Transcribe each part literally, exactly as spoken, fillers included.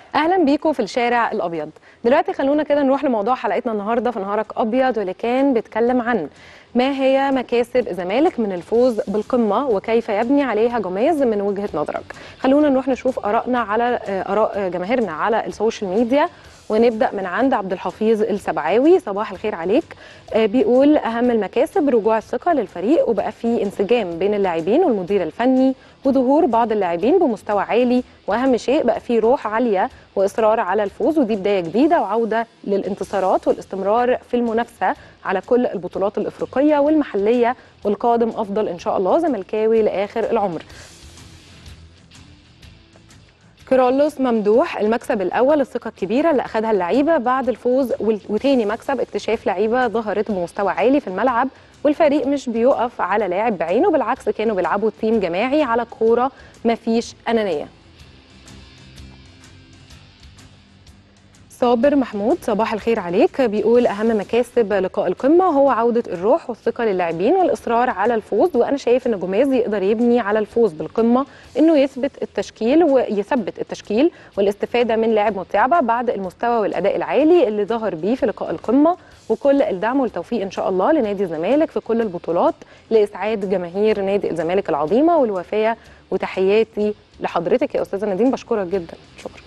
اهلا بيكم في الشارع الابيض. دلوقتي خلونا كده نروح لموضوع حلقتنا النهارده في نهارك ابيض، واللي كان بيتكلم عن ما هي مكاسب الزمالك من الفوز بالقمه وكيف يبني عليها جماز من وجهه نظرك. خلونا نروح نشوف ارائنا على اراء جماهيرنا على السوشيال ميديا، ونبدا من عند عبد الحفيظ السبعاوي. صباح الخير عليك. بيقول اهم المكاسب رجوع الثقه للفريق، وبقى في انسجام بين اللاعبين والمدير الفني وظهور بعض اللاعبين بمستوى عالي، واهم شيء بقى في روح عاليه واصرار على الفوز، ودي بدايه جديده وعوده للانتصارات والاستمرار في المنافسه على كل البطولات الافريقيه والمحليه، والقادم افضل ان شاء الله. زملكاوي لاخر العمر. كيرلس ممدوح، المكسب الاول الثقه الكبيره اللي اخذها اللعيبه بعد الفوز، وتاني مكسب اكتشاف لعيبه ظهرت بمستوى عالي في الملعب، والفريق مش بيقف على لاعب بعينه، بالعكس كانوا بيلعبوا تيم جماعي على كوره مفيش انانيه. صابر محمود، صباح الخير عليك. بيقول اهم مكاسب لقاء القمه هو عوده الروح والثقه للاعبين والاصرار على الفوز، وانا شايف ان جوميز يقدر يبني على الفوز بالقمه انه يثبت التشكيل ويثبت التشكيل والاستفاده من لاعب متعبه بعد المستوى والاداء العالي اللي ظهر بيه في لقاء القمه، وكل الدعم والتوفيق ان شاء الله لنادي الزمالك في كل البطولات لاسعاد جماهير نادي الزمالك العظيمه والوفيه. وتحياتي لحضرتك يا استاذه نادين، بشكرك جدا. شكرا.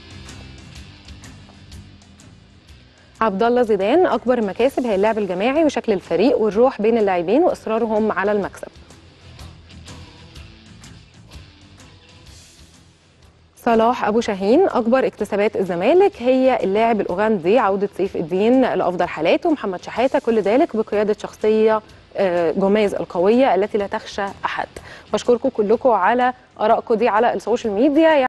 عبد الله زيدان، اكبر المكاسب هي اللعب الجماعي وشكل الفريق والروح بين اللاعبين واصرارهم على المكسب. صلاح ابو شاهين، اكبر اكتسابات الزمالك هي اللاعب الاوغندي عوده سيف الدين لافضل حالاته، محمد شحاته، كل ذلك بقياده شخصيه جوميز القويه التي لا تخشى احد. بشكركم كلكم على ارائكم دي على السوشيال ميديا.